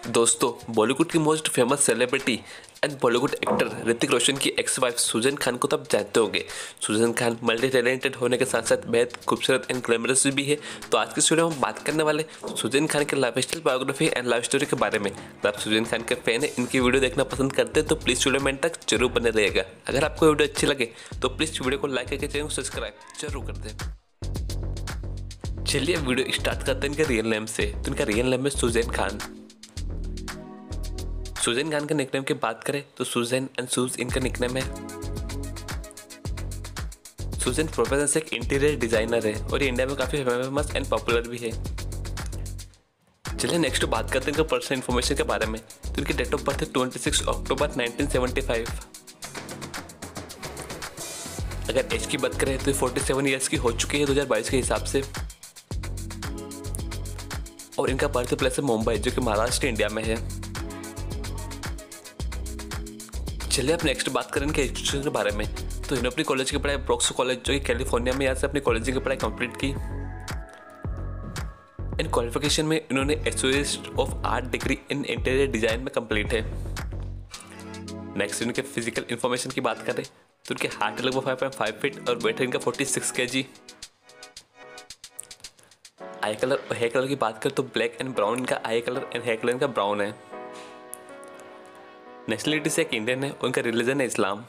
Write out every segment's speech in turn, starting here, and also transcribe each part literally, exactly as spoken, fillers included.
दोस्तों, बॉलीवुड की most famous celebrity and Bollywood actor Hrithik Roshan की एक्स वाइफ सुजैन खान को तो आप जानते होंगे। सुजैन खान मल्टी टैलेंटेड होने के साथ साथ बेहद खूबसूरत एंड ग्लैमरस भी है। तो आज की वीडियो में हम बात करने वाले सुजैन खान के life style, biography and life story के बारे में। अगर आप सुजैन खान के फैन है, इनकी वीडियो देखना पसंद करते हैं तो प्लीज़ वीडियो में तक जरूर बने रहेगा। अगर आपको वीडियो अच्छी लगे तो प्लीज़ वीडियो को लाइक करके चैनल को सब्सक्राइब जरूर कर दें। चलिए वीडियो स्टार्ट करते हैं इनके रियल नेम से। तो इनका रियल नेम है सुजैन खान। सुजैन खान के निकनेम की बात करें तो सुजैन एंड सूज इनका निकनेम है। सुजैन प्रोफेशन से एक इंटीरियर डिजाइनर है और ये इंडिया में काफ़ी फेमस एंड पॉपुलर भी है। चलिए नेक्स्ट बात करते हैं इनका पर्सनल इन्फॉर्मेशन के बारे में। तो इनकी डेट ऑफ बर्थ है छब्बीस अक्टूबर नाइनटीन सेवेंटी फाइव। अगर एज की बात करें तो सैंतालीस इयर्स की हो चुकी है दो हज़ार बाईस के हिसाब से। और इनका बर्थ प्लेस है मुंबई, जो कि महाराष्ट्र इंडिया में है। चलिए अब नेक्स्ट बात करें इनके एजुकेशन के बारे में। तो इन्होंने अपनी कॉलेज की पढ़ाई ब्रॉक्स कॉलेज, जो कि कैलिफोर्निया में, यहाँ से अपनी कॉलेज की पढ़ाई कंप्लीट की। इन क्वालिफिकेशन में इन्होंने associate of art degree in interior design में कंप्लीट है। नेक्स्ट इनके फिजिकल इन्फॉर्मेशन की बात करें तो इनके हाइट लगभग फाइव पॉइंट फाइव फीट और वेट है इनका forty six K G. Eye colour और हेयर कलर की बात करें तो ब्लैक एंड ब्राउन इनका eye colour and hair colour इनका ब्राउन है। नेशनलिटी से एक इंडियन है, उनका रिलीजन है इस्लाम।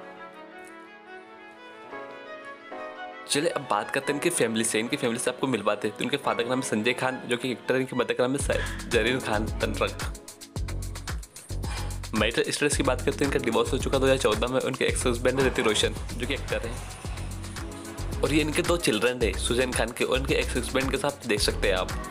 चलिए अब बात करते हैं इनकी फैमिली से। इनकी फैमिली से आपको मिलवाते हैं। तो इनके फादर का नाम है संजय खान, जो कि एक्टर है। इनके मदर का नाम है जरीन खान तनरक। मैरिटल स्टेटस की बात करते हैं, इनका डिवोर्स हो चुका दो हज़ार चौदह में। उनके एक्स हस्बैंड है ऋतिक रोशन, जो कि एक्टर है। और ये इनके दो चिल्ड्रन है सुजैन खान के, और इनके एक्स हस्बैंड के साथ देख सकते हैं आप।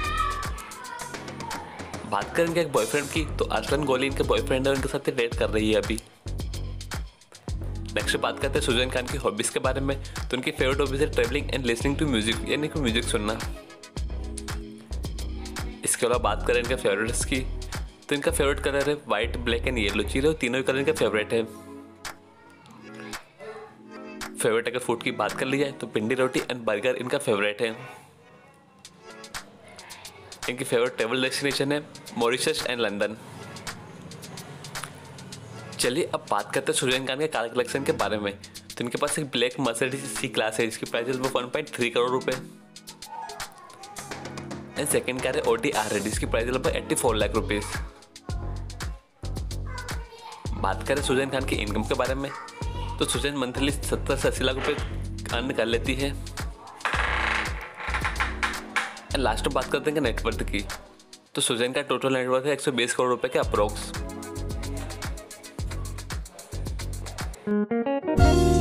बात करें इनके एक बॉयफ्रेंड की तो अरसलन गोली इनके बॉयफ्रेंड है, उनके साथ डेट कर रही है अभी। नेक्स्ट बात करते हैं सुजैन खान की हॉबीज के बारे में। तो उनकी फेवरेट हॉबीज है travelling and listening to music, यानी कि म्यूजिक सुनना। इसके अलावा बात करें इनके फेवरेट्स की तो इनका फेवरेट कलर है व्हाइट, ब्लैक एंड येलो। चीज़ तीनों कलर इनका फेवरेट है। फेवरेट अगर फूड की बात कर ली जाए तो भिंडी रोटी एंड बर्गर इनका फेवरेट है। इनकी फेवरेट ट्रेवल डेस्टिनेशन है मॉरिशस एंड लंदन। चलिए अब बात करते हैं सुजैन खान के कार कलेक्शन के बारे में। तो इनके पास एक ब्लैक मर्सिडीज सी क्लास है, जिसकी प्राइस है वन पॉइंट थ्री करोड़ रुपए। एंड सेकंड कार है ऑडी आर है, जिसकी प्राइस है लगभग एट्टी फोर लाख रुपीज। बात करें सुजैन खान की इनकम के बारे में तो सुजैन मंथली सत्तर से अस्सी लाख रुपए अर्न कर लेती है। लास्ट में बात करते हैं नेटवर्थ की। तो सुजैन का टोटल नेटवर्थ है एक सौ बीस करोड़ रुपए के अप्रोक्स।